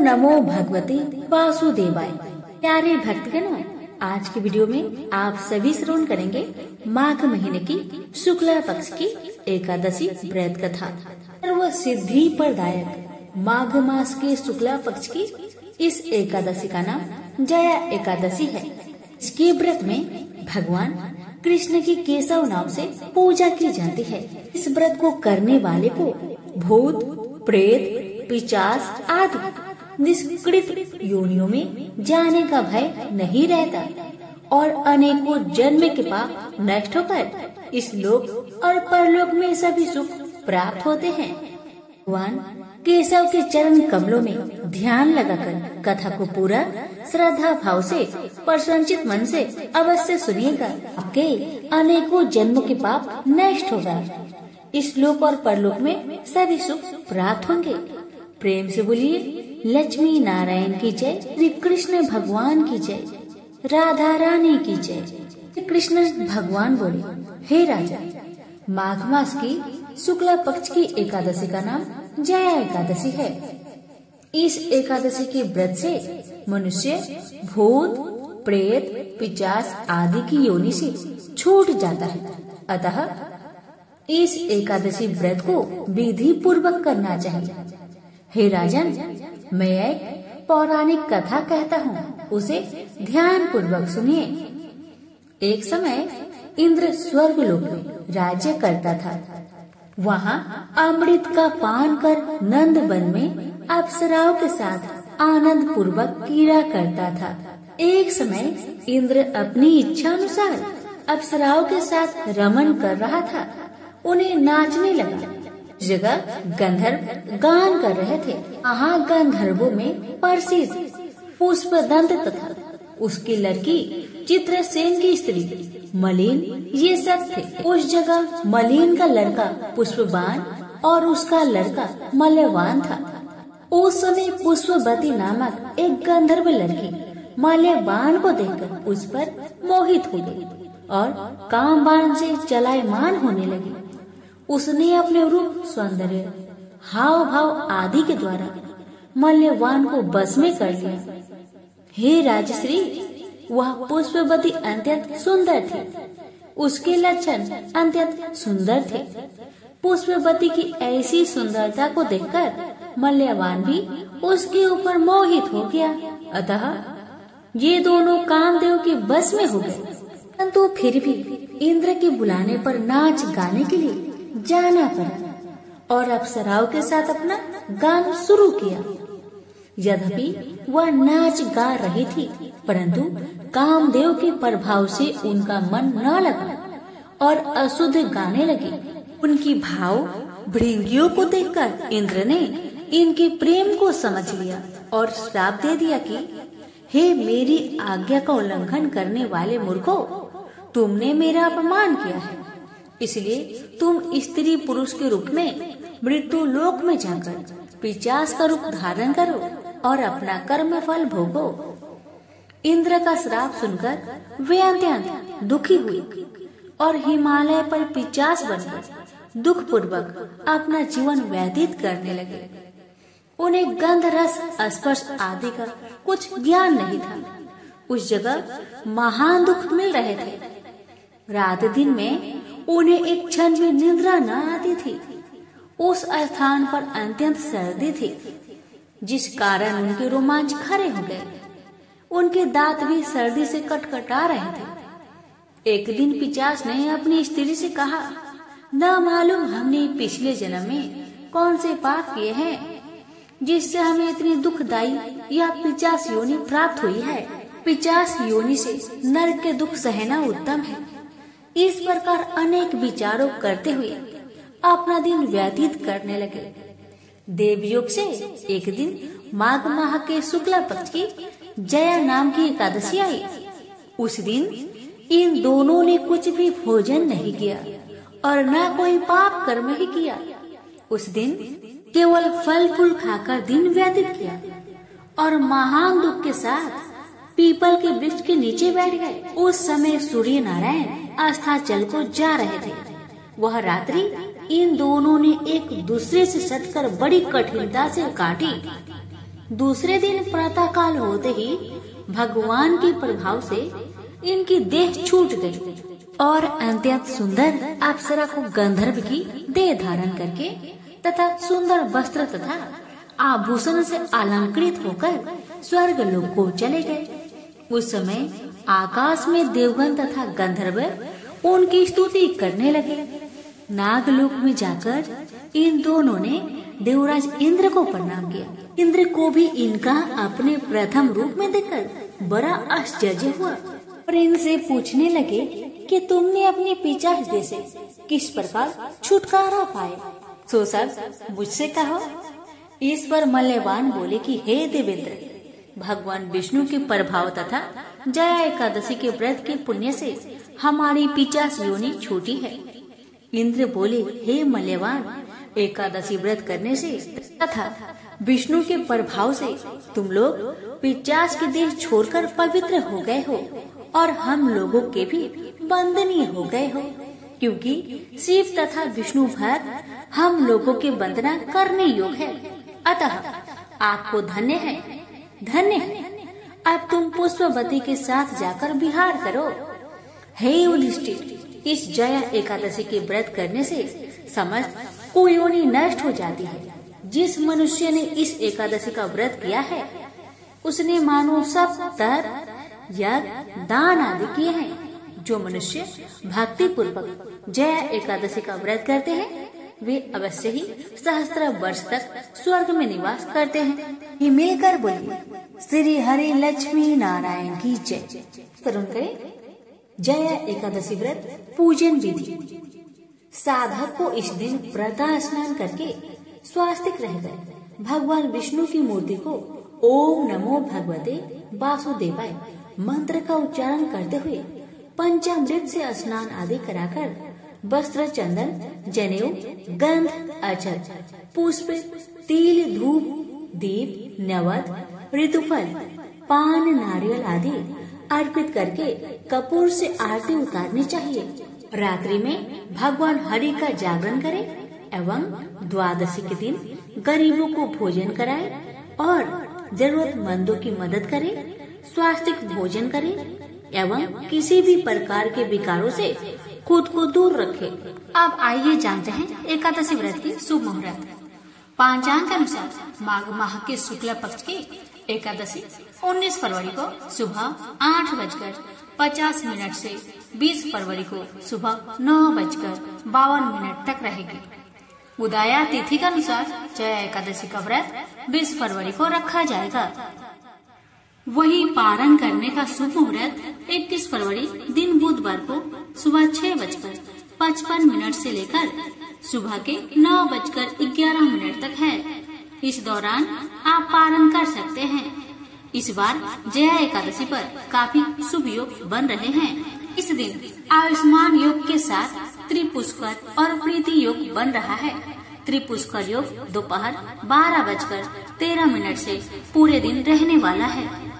नमो भगवते वासुदेवाय। प्यारे भक्तगणों, आज की वीडियो में आप सभी श्रवण करेंगे माघ महीने की शुक्ला पक्ष की एकादशी व्रत कथा। सर्व सिद्धि प्रदायक माघ मास के शुक्ला पक्ष की इस एकादशी का नाम जया एकादशी है। इसके व्रत में भगवान कृष्ण की केशव नाम से पूजा की जाती है। इस व्रत को करने वाले को भूत, प्रेत, पिशाच आदि निष्कृत योनियों में जाने का भय नहीं रहता और अनेकों जन्म के पाप नष्ट होकर इस लोक और परलोक में सभी सुख प्राप्त होते हैं। भगवान केशव के चरण कमलों में ध्यान लगाकर कथा को पूरा श्रद्धा भाव से प्रसन्नचित मन से अवश्य सुनिएगा। आपके अनेकों जन्मों के पाप नष्ट होगा। इस लोक और परलोक में सभी सुख प्राप्त होंगे। प्रेम से बोलिए लक्ष्मी नारायण की जय, श्री कृष्ण भगवान की जय, राधा रानी की जय। श्री कृष्ण भगवान बोले, हे राजा, माघ मास की शुक्ला पक्ष की एकादशी का नाम जया एकादशी है। इस एकादशी के व्रत से मनुष्य भूत, प्रेत, पिशाच आदि की योनि से छूट जाता है। अतः इस एकादशी व्रत को विधि पूर्वक करना चाहिए। हे राजन, मैं एक पौराणिक कथा कहता हूँ, उसे ध्यान पूर्वक सुनिए। एक समय इंद्र स्वर्ग लोक में राज्य करता था। वहाँ अमृत का पान कर नंद वन में अप्सराओं के साथ आनंद पूर्वक क्रीड़ा करता था। एक समय इंद्र अपनी इच्छा अनुसार अप्सराओं के साथ रमन कर रहा था। उन्हें नाचने लगा। जगह गंधर्व गान कर रहे थे। वहाँ गंधर्वों में प्रसिद्ध पुष्पदंत तथा उसकी लड़की चित्रसेन की स्त्री मलिन ये सब थे। उस जगह मलिन का लड़का पुष्पवान और उसका लड़का मल्यवान था। उस समय पुष्पवती नामक एक गंधर्व लड़की मल्यवान को देखकर उस पर मोहित हो गई और कामबाण से चलायमान होने लगी। उसने अपने रूप, सौंदर्य, हाव भाव आदि के द्वारा मल्यवान को बस में कर लिया। हे राजश्री, वह पुष्पवती अत्यंत सुंदर थी। उसके लक्षण अत्यंत सुंदर थे। पुष्पवती की ऐसी सुंदरता को देखकर मल्यवान भी उसके ऊपर मोहित हो गया। अतः ये दोनों कामदेव के बस में हो गए। परंतु फिर भी इंद्र के बुलाने पर नाच गाने के लिए जाना पड़ा और अप्सराओं के साथ अपना गान शुरू किया। यद्यपि वह नाच गा रही थी, परंतु कामदेव के प्रभाव से उनका मन न लगा और अशुद्ध गाने लगी। उनकी भाव भृंगियों को देखकर इंद्र ने इनके प्रेम को समझ लिया और श्राप दे दिया कि हे मेरी आज्ञा का उल्लंघन करने वाले मूर्खों, तुमने मेरा अपमान किया है, इसलिए तुम स्त्री पुरुष के रूप में मृत्यु लोक में जाकर पिशाच का रूप धारण करो और अपना कर्म फल भोगो। इंद्र का श्राप सुनकर वे अत्यंत दुखी हुए और हिमालय पर पिशाच बनकर दुख पूर्वक अपना जीवन व्यतीत करने लगे। उन्हें गंध, रस, स्पर्श आदि का कुछ ज्ञान नहीं था। उस जगह महान दुख मिल रहे थे। रात दिन में उन्हें एक क्षण भी निद्रा न आती थी। उस स्थान पर अत्यंत सर्दी थी, जिस कारण उनके रोमांच खड़े हो गए। उनके दांत भी सर्दी से कटकटा रहे थे। एक दिन पिशाच ने अपनी स्त्री से कहा, न मालूम हमने पिछले जन्म में कौन से पाप किए हैं जिससे हमें इतनी दुखदायी या पिशाच योनि प्राप्त हुई है। पिशाच योनि से नरक के दुख सहना उत्तम है। इस प्रकार अनेक विचारों करते हुए अपना दिन व्यतीत करने लगे। देवयोग से एक दिन माघ माह के शुक्ला पक्ष की जया नाम की एकादशी आई। उस दिन इन दोनों ने कुछ भी भोजन नहीं किया और न कोई पाप कर्म ही किया। उस दिन केवल फल फूल खाकर दिन व्यतीत किया और महान दुख के साथ पीपल के वृक्ष के नीचे बैठ गए। उस समय सूर्य नारायण अस्ताचल को जा रहे थे। वह रात्रि इन दोनों ने एक दूसरे से सटकर बड़ी कठिनता से काटी। दूसरे दिन प्रातःकाल होते ही भगवान के प्रभाव से इनकी देह छूट गई और अत्यंत सुंदर अप्सरा को गंधर्व की देह धारण करके तथा सुंदर वस्त्र तथा आभूषण से अलंकृत होकर स्वर्ग लोक को चले गए। उस समय आकाश में देवगण तथा गंधर्व उनकी स्तुति करने लगे। नागलोक में जाकर इन दोनों ने देवराज इंद्र को प्रणाम किया। इंद्र को भी इनका अपने प्रथम रूप में देखकर बड़ा आश्चर्य हुआ और इनसे पूछने लगे कि तुमने अपने पिचाच से किस प्रकार छुटकारा पाए, सो सब मुझसे कहो। इस पर मल्यवान बोले कि हे देवेंद्र, भगवान विष्णु के प्रभाव तथा जया एकादशी के व्रत के पुण्य से हमारी पिचाच योनि छूटी है। इंद्र बोले, हे मल्यवान, एकादशी व्रत करने से तथा विष्णु के प्रभाव से तुम लोग पिचाच के देह छोड़कर पवित्र हो गए हो और हम लोगों के भी वंदनीय हो गए हो, क्योंकि शिव तथा विष्णु भक्त हम लोगों के वंदना करने योग्य है। अतः आपको धन्य है, धन्य है। अब तुम पुष्पवती के साथ जाकर विहार करो। हे युधिष्ठिर, इस जया एकादशी के व्रत करने से समस्त कुयोनि नष्ट हो जाती है। जिस मनुष्य ने इस एकादशी का व्रत किया है उसने मानो सब तप यज्ञ दान आदि किए हैं। जो मनुष्य भक्ति पूर्वक जया एकादशी का व्रत करते हैं वे अवश्य ही सहस्त्र वर्ष तक स्वर्ग में निवास करते हैं। ये मिलकर बोलिए, श्री हरि लक्ष्मी नारायण की जय। तरुण करें जया एकादशी व्रत पूजन विधि। साधक को इस दिन प्रातः स्नान करके स्वास्तिक रहकर भगवान विष्णु की मूर्ति को ओम नमो भगवते वासुदेवाय मंत्र का उच्चारण करते हुए पंचामृत से स्नान आदि कराकर वस्त्र, चंदन, जनेऊ, गंध, अक्षत, पुष्प, तिल, धूप, दीप, नवद, ऋतुफल, पान, नारियल आदि अर्पित करके कपूर से आरती उतारनी चाहिए। रात्रि में भगवान हरि का जागरण करें एवं द्वादशी के दिन गरीबों को भोजन कराएं और जरूरतमंदों की मदद करें, स्वास्तिक भोजन करें एवं किसी भी प्रकार के विकारों से खुद को दूर रखें। अब आइए जानते हैं एकादशी व्रत की शुभ मुहूर्त। पंचांग के अनुसार माघ माह के शुक्ल पक्ष की एकादशी 19 फरवरी को सुबह 8:50 से 20 फरवरी को सुबह 9:52 तक रहेगी। उदया तिथि के अनुसार जया एकादशी का व्रत 20 फरवरी को रखा जाएगा। वही पारण करने का शुभ मुहूर्त 21 फरवरी दिन बुधवार को सुबह 6:55 से लेकर सुबह के 9:11 तक है। इस दौरान आप पारण कर सकते हैं। इस बार जया एकादशी पर काफी शुभ योग बन रहे हैं। इस दिन आयुष्मान योग के साथ त्रिपुष्कर और प्रीति योग बन रहा है। त्रिपुष्कर योग दोपहर 12:13 से पूरे दिन रहने वाला है।